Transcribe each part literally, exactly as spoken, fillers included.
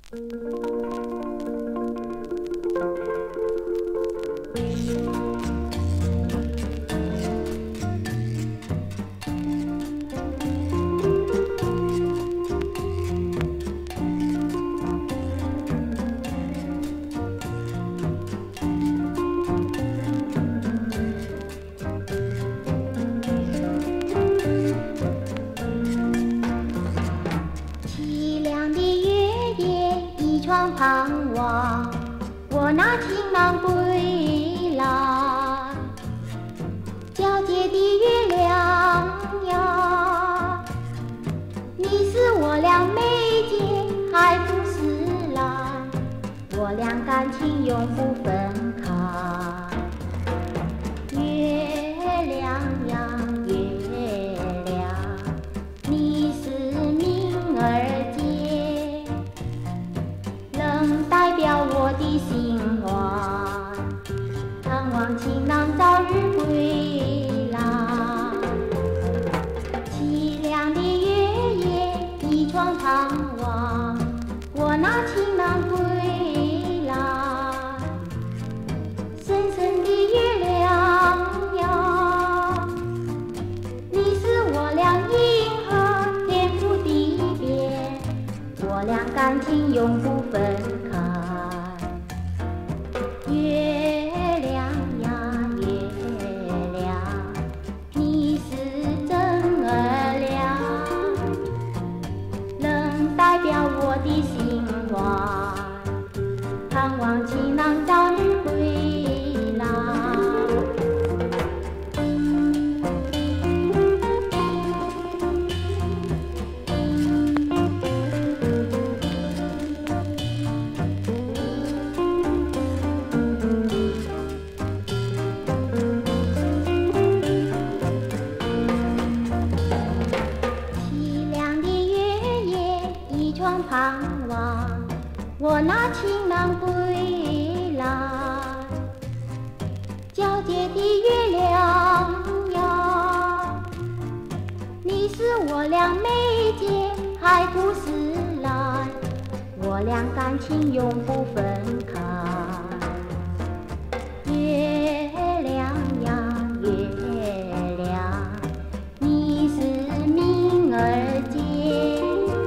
盼望我那情郎归来，皎洁的月亮呀，你是我俩眉间还不是蓝，我俩感情永不分开。月亮呀月亮，你是明儿节，能代表我的心怀，盼望情郎早日归来。凄凉的月夜一窗盼望，我那情郎归来。深深的月亮呀，你是我俩银河天赋地别，我俩感情永不分开。月亮呀月亮，你是真儿亮，能代表我的心怀，盼望情郎早日归来。凄凉的月夜一窗盼望，我那情郎归来。皎洁的月亮呀，你是我俩眉间还不是蓝，我俩感情永不分开。月亮呀月亮，你是明儿节，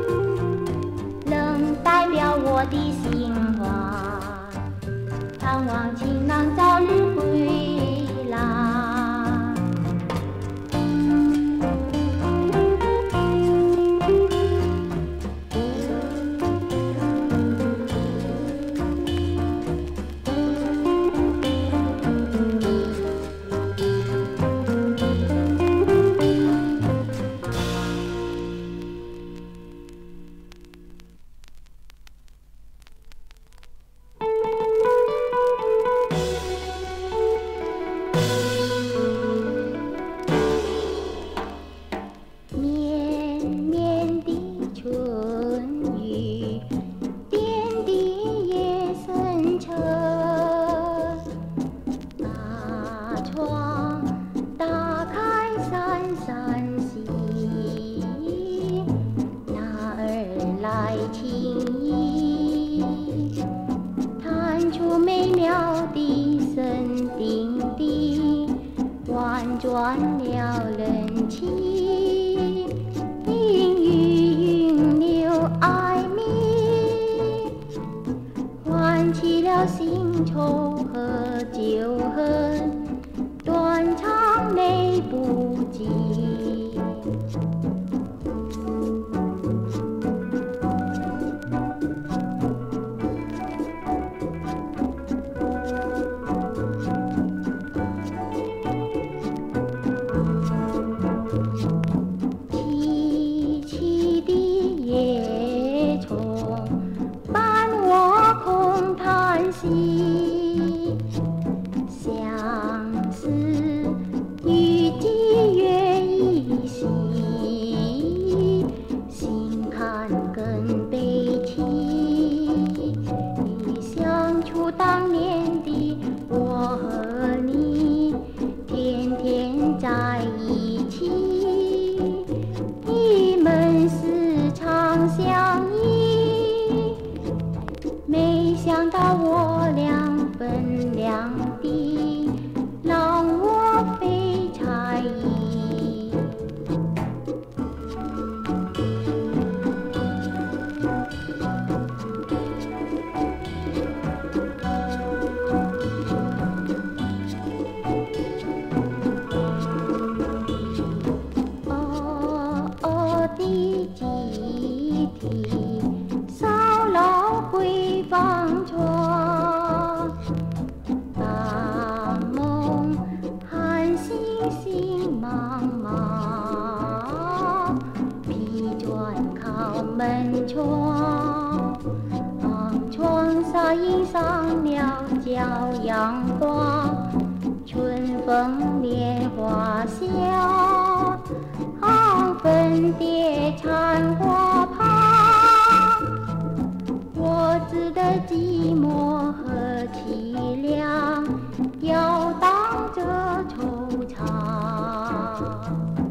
能代表我的心怀，盼望情郎早日归来。绵绵的春雨，点滴夜深沉，把窗打开闪闪息，那儿来轻意，弹出美妙的声叮叮，婉转了人情，云雨云流爱蜜，唤起了新愁和旧恨，断肠泪不尽。凄凄的夜虫伴我空叹息，想寂寞和凄凉，摇荡着惆怅。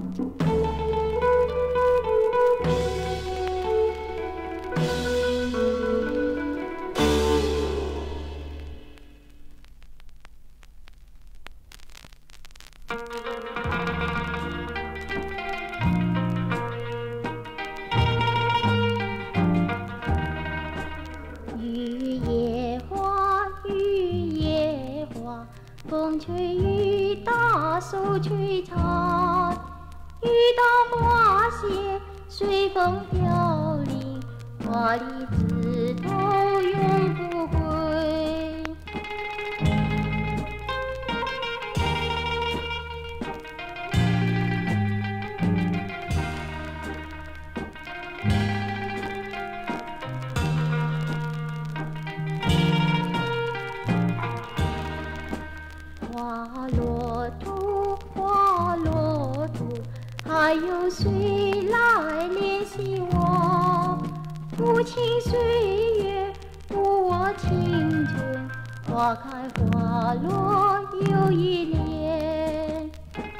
雨夜花，雨夜花，风吹雨打手吹插，雨打花谢，随风飘零，华丽枝头永不归。花落土，花落土，还有谁来怜惜我？无情岁月，负我青春，花开花落又一年。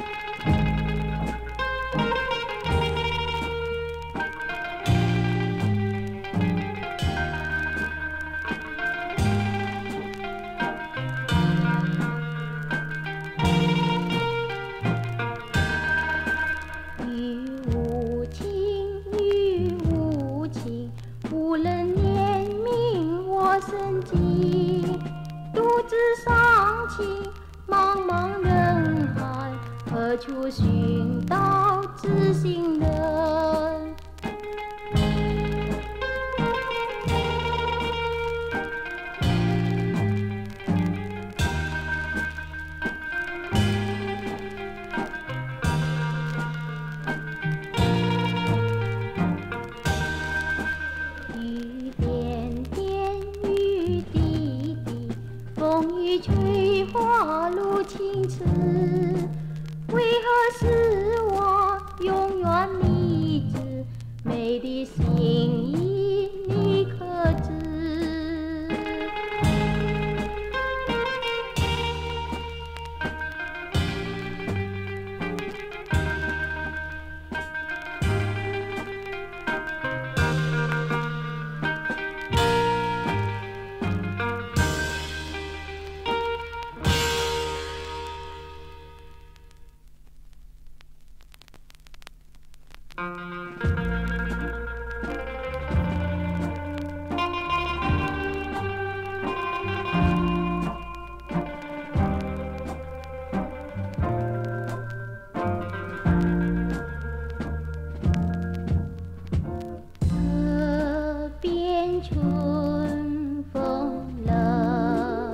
无人怜悯我生计，独自伤情，茫茫人海，何处寻到知心人？风雨吹花露青池，为何使我永远立志？美的心意你可知？这边春风冷，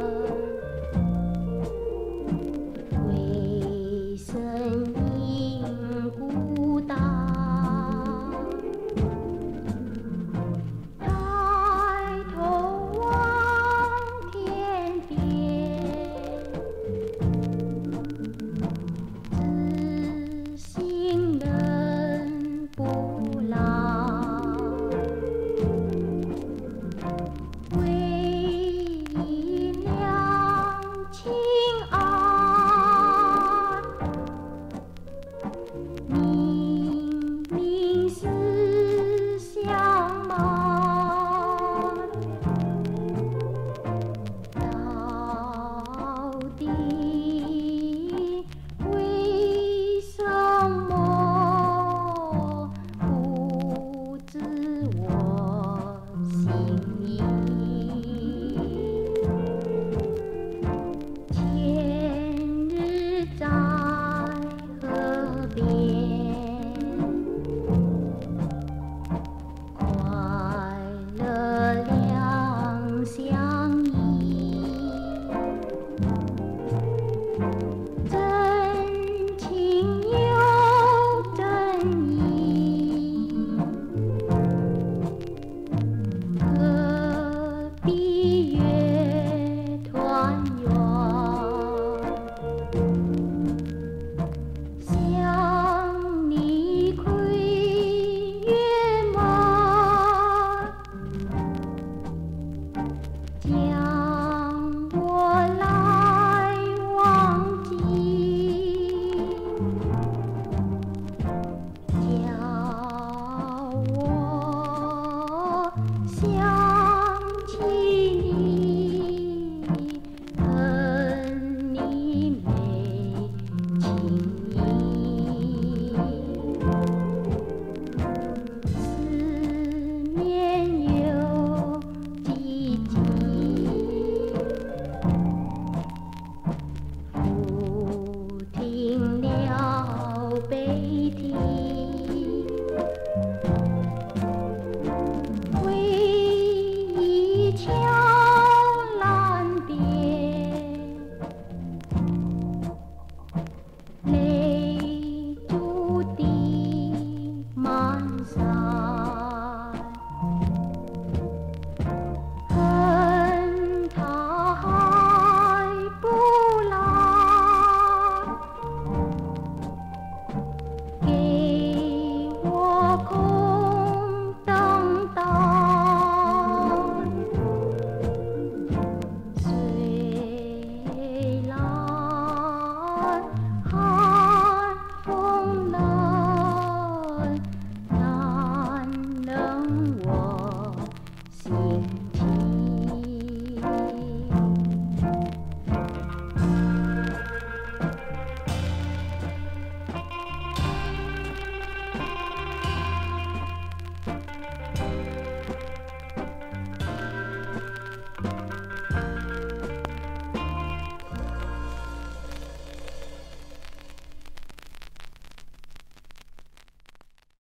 回声音孤单。抬头望天边，知心人不老。 家。